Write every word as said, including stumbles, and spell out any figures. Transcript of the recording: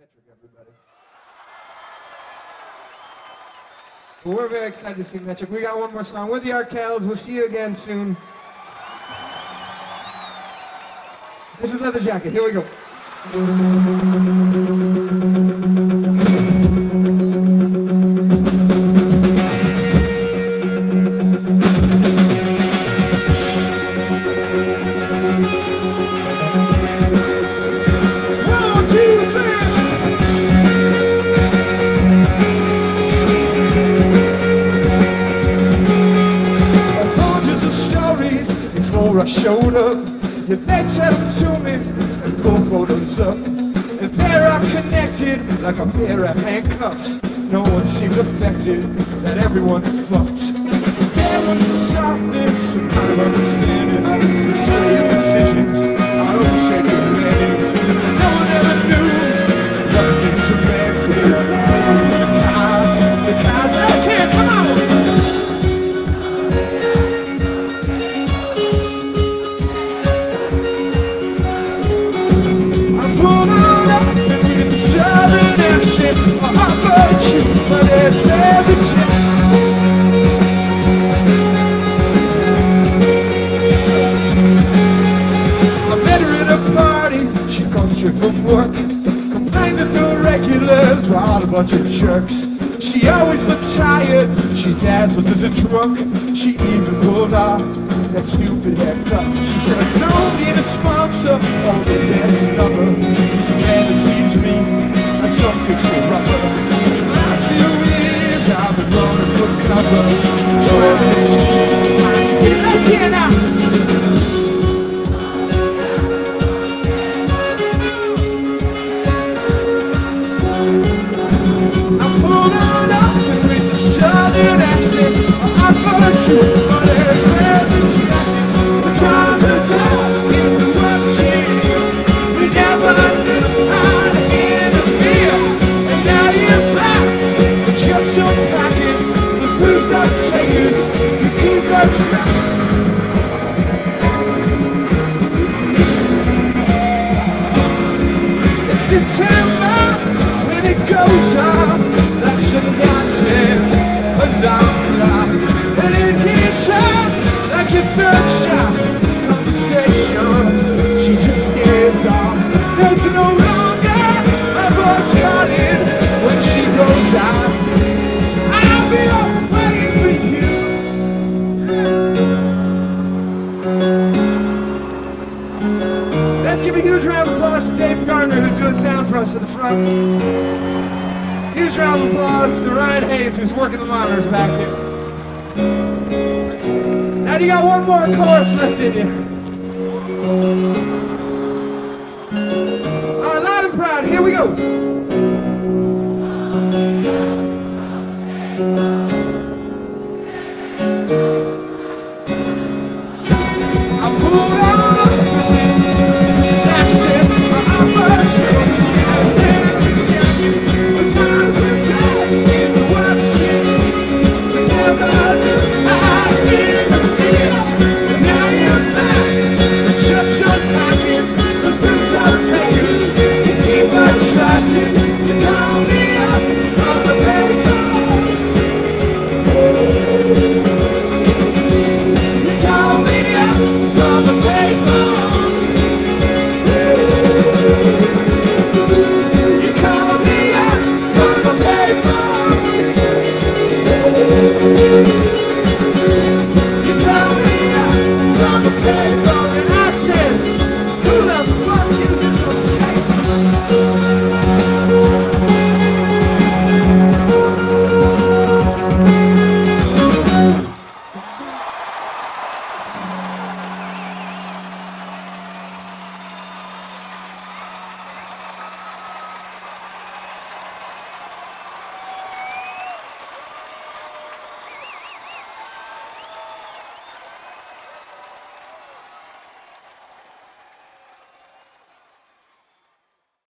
Metric, everybody. Well, we're very excited to see Metric. We got one more song. We're the Arkells. We'll see you again soon. This is Leather Jacket. Here we go. I showed up, yeah, they tell them to me and pull photos up, and they're all connected like a pair of handcuffs. No one seemed affected, that everyone fucked. There was a softness, a kind of understanding, the story of decisions, our own shaking landings. No one ever knew what things are granted. It's the cause, the cause that's here, come on! But it's never I met her at a party, she comes here from work, complained that the regulars were all a bunch of jerks. She always looked tired, she dazzled as a drunk. She even pulled off that stupid haircut. She said, I don't need a sponsor, oh the best number. This man that sees me as some picture rubber. Last few years I've been running for cover, trying to see let's hear now. I pulled on up and with the southern accent I heard you, but it's never cheap. The times are tough in the West years. We never knew how to interfere, and now you're back. Just so packing, those blues are takers, you keep our track. It's September when it goes off like some goddamn alarm clock, and it hits her like your third shot. Conversations, she just stares off. There's no longer a voice calling when she goes out. I'll be up waiting for you. Let's give a huge round of applause to Dave Gardner, who's doing sound for us at the front. Huge round of applause to Ryan Hayes, who's working the monitors back here. Now you got one more chorus left in you. All right, loud and proud, here we go. I pulled out an accent, I'm a true. The times are tough in the West End. We never knew how to interfere, and now you're back. Just so packing, those blues are takers. You keep attracting, you call me up on the payphone. You call me up from the payphone. You call me up from the payphone. You call me up from the payphone.